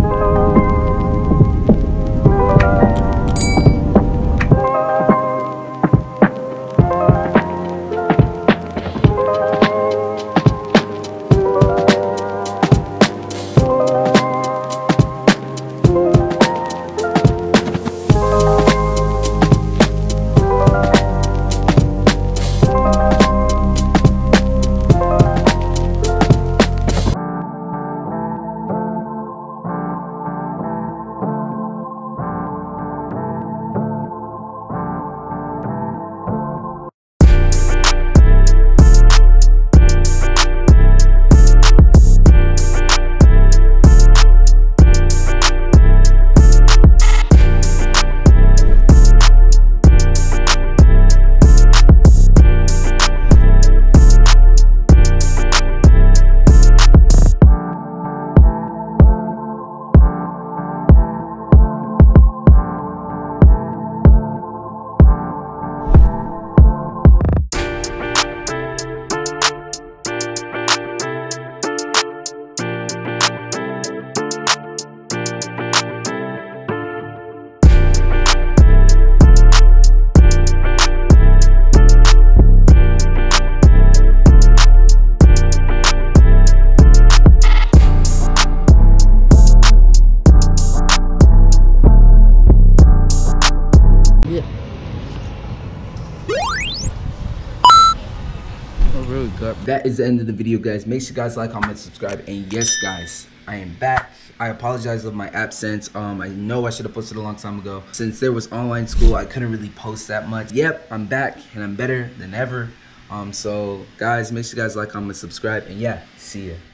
That is the end of the video, guys. Make sure you guys like, comment, subscribe, and yes, guys, I am back. I apologize for my absence. I know I should have posted a long time ago. Since there was online school, I couldn't really post that much. Yep, I'm back and I'm better than ever. So guys, make sure you guys like, comment, subscribe, and yeah, see ya.